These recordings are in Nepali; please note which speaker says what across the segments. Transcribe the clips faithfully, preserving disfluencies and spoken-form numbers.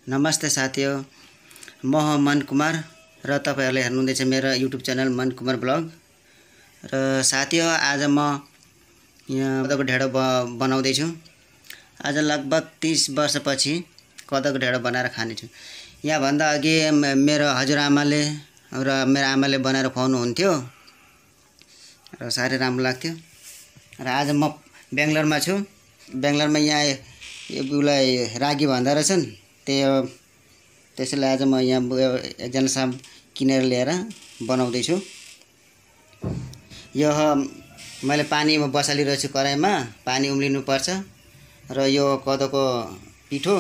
Speaker 1: नमस्ते साथीहरु, म हो मन कुमार र तपाईहरुले हेर्नुहुँदैछ मेरो युट्युब च्यानल मन कुमार ब्लग। र साथीहरु, आज म यहाँ कोदोको ढेँडो बनाउँदै छु। आज लगभग तीस वर्षपछि कोदोको ढेँडो बनाएर खाने छु। यहाँ भन्दा अघि मेरो हजुरआमाले र मेरो आमाले बनाएर खुवाउनुहुन्थ्यो र साह्रै राम्रो लाग्थ्यो। र आज म बेंगलोरमा छु। बेंगलोरमा यहाँ उलाई रागी भन्दो रहेछन्, त्यो त्यसैले आज म यहाँ एकजना साम किनेर ल्याएर बनाउँदै छु। यो मैले पानीमा बसालिरहेको छु, कराईमा पानी उम्लिनु पर्छ। र यो कोदोको पिठो,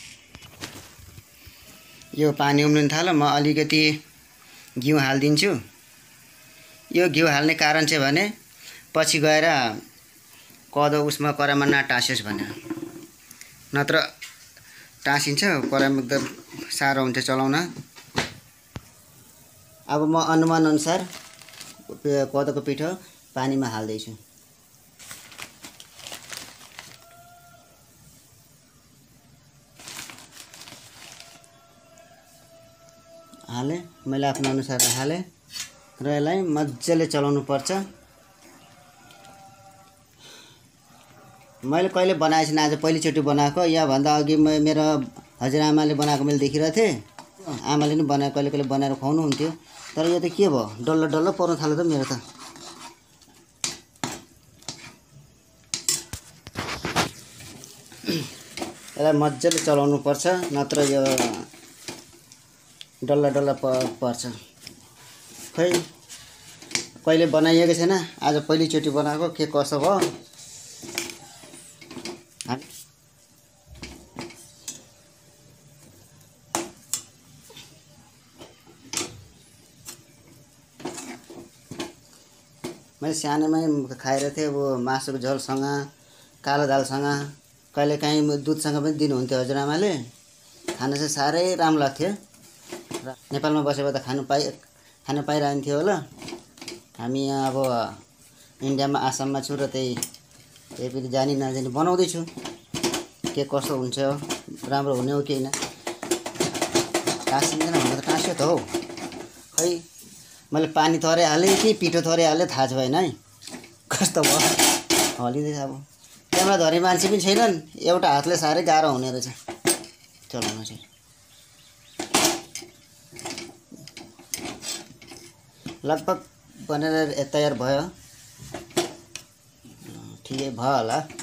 Speaker 1: यो पानी उम्लिन थाल्यो, म अलिकति घिउ हाल्दिन्छु। यो घिउ हाल्ने कारण चाहिँ भने पछि गएर कोदो उसमा कराईमा नटाँसियोस् भनेर, नत्र टाँसिन्छ कराईमा, एकदम साह्रो हुन्छ चलाउन। अब म अनुमान अनुसार कोदोको पिठो पानीमा हाल्दैछु। हाले, मैले आफ्नो अनुसार हाले र यसलाई मजाले चलाउनु पर्छ। मैले कहिले बनाएको छैन, आज पहिलोचोटि बनाएको। यहाँ भन्दा अघि मेरो हजुरआमाले बनाएको मैले देखिरहेको थिएँ। आमाले पनि बनाएको, कहिले कहिले बनाएर खुवाउनु हुन्थ्यो। तर यो त के भयो, डल्लो डल्लो पर्न थाल्यो त मेरो त। यसलाई मजाले चलाउनु पर्छ, नत्र यो डल्ला डल्ला पर्छ। खै कहिले बनाइएको छैन, आज पहिलोचोटि बनाएको, के कसो भयो। मैले सानैमै खाएर थिएँ, वो मासुको झोलसँग, कालो दालसँग, कहिलेकाहीँ दुधसँग पनि दिनुहुन्थ्यो हजुरआमाले। खान चाहिँ साह्रै राम्रो लाग्थ्यो। र नेपालमा बसेर त खानु पाइ खान पाइरहन्थ्यो होला। हामी यहाँ अब इन्डियामा आसाममा छु र त्यही त्यही पनि जानी नजानी बनाउँदैछु। के कस्तो हुन्छ, राम्रो हुने हो कि होइन। टाँसिँदैन भने त टाँस्यो त हौ। खै मैले पानी थोरै हालेँ कि पिठो थोरै हालेँ थाहा छैन है, कस्तो भयो हलिँदैछ। अब क्यामेरा धरी मान्छे पनि छैनन्, एउटा हातले साह्रै गाह्रो हुने रहेछ चलाउन चाहिँ। लगभग बनेर तयार भयो, ठिकै भयो होला।